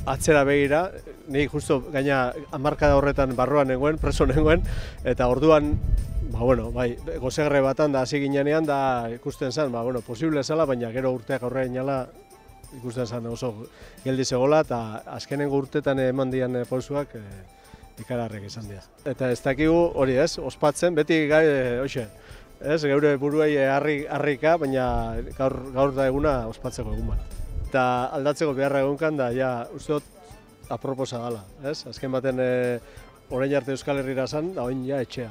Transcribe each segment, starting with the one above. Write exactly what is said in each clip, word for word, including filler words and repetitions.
atzera begira, ni justo gaina hamarkada horretan barruan nengoen, preso nengoen, eta orduan, ba, bueno, bai, gozegre batan da hasi ginenean da ikusten zen, ba, bueno, posible zela, baina gero urteak aurrera inala ikusten zen oso geldi zegoela, eta azkenengo urtetan eman dian pausuak e, ikaragarriak izan dira. Eta ez dakigu hori ez, ospatzen, beti gai, hoxe, ez, geure buruei harri, harrika, baina gaur, gaur da eguna ospatzeko egun bat. Eta aldatzeko beharra egunkan da, ja, uste dut aproposa dela, ez? Azken baten e, orain arte Euskal Herrira zan, da orain ja etxea.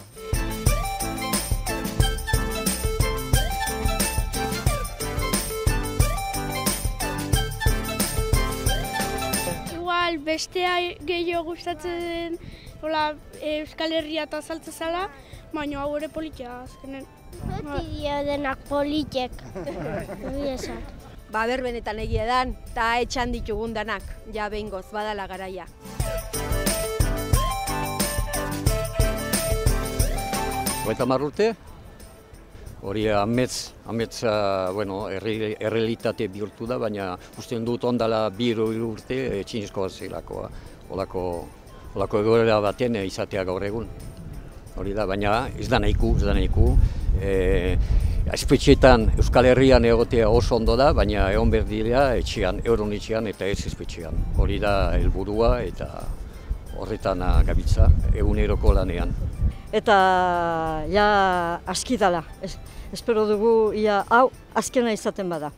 Igual bestea gehiago gustatzen hola, Euskal Herria eta saltza zala, baina hau ere politia azkenen. Beti dio denak politek. Ba, berbenetan egia edan, eta etxan ditugun danak, ja behingoz, badala garaia. Hogeita hamar urte, hori amets, amets, bueno, errealitate bihurtu da, baina usten dut ondala bi urte txinizko zelako, olako, olako egoera baten izatea gaur egun. Hori da, baina ez da nahiku, ez da nahiku. E, espetxeetan Euskal Herrian egotea oso ondo da, baina egon behar dira etxean, euron etxean eta ez espetxean. Hori da helburua eta horretan gabitza eguneroko lanean. Eta ja aski dela. Es, espero dugu ia hau azkena izaten bada.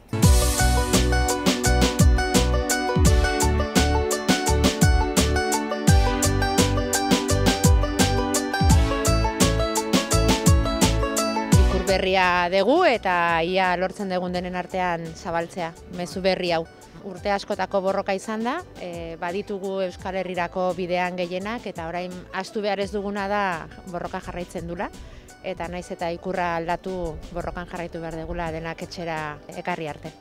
Berria dugu eta ia lortzen dugun denen artean zabaltzea, mezu berri hau. Urte askotako borroka izan da, e, baditugu Euskal Herrirako bidean gehienak eta orain ahaztu behar ez duguna da borroka jarraitzen dula. Eta naiz eta ikurra aldatu borrokan jarraitu behar dugula denak etxera ekarri arte.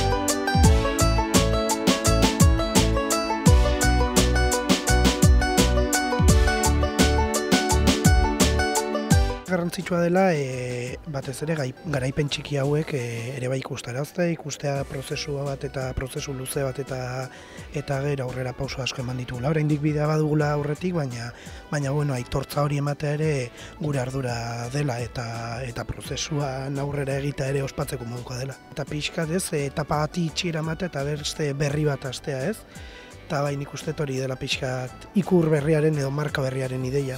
Garrantzitsua dela, e, batez ere gai, garaipen txiki hauek e, ere bai ikustarazte, ikustea prozesua bat eta prozesu luze bat eta eta gero aurrera pauso asko eman ditugula. Oraindik bidea badugula aurretik, baina baina bueno, aitortza hori ematea ere gure ardura dela eta eta prozesuan aurrera egita ere ospatzeko modukoa dela. Eta pixkat ez, etapa bati itxiera ematea eta beste berri bat hastea ez. Eta bai nik uste hori dela pixkat ikur berriaren edo marka berriaren ideia.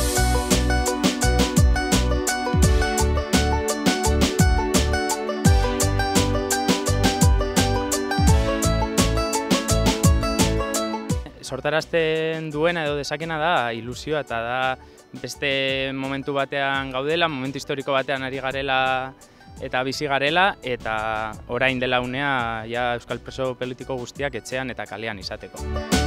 Sortarazten duena edo dezakena da ilusioa eta da beste momentu batean gaudela, momentu historiko batean ari garela eta bizi garela eta orain dela unea ja euskal preso politiko guztiak etxean eta kalean izateko.